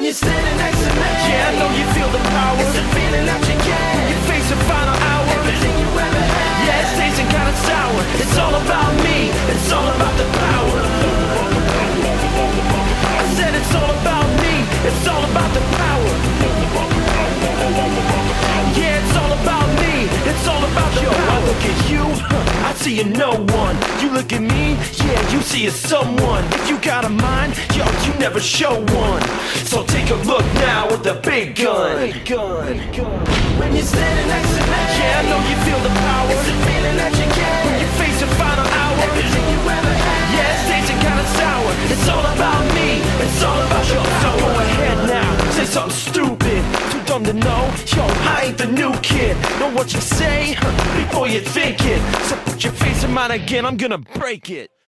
you're standing next to me. Yeah, I know you feel the power. It's the feeling that you get. You face the final hour. Everything you ever had. Yeah, it's tasting kinda sour. It's all about me. It's all about the power. I said it's all about me. It's all about the power. Yeah, it's all about me. It's all about the power. I look at you, I see you no one. You look at me, yeah, you see a someone. If you got a mind, yo, you never show one. So take a look now with the big gun. When you're standing next to me. Yeah, I know you feel the power. It's the feeling that you get. When you face the final hour. Everything you ever had. Yeah, it's tasting kinda sour. It's all about me. It's all about your power. So go ahead now, say something stupid. Too dumb to know. Yo, I ain't the new kid. Know what you say before you think it. So put your face in mine again. I'm gonna break it.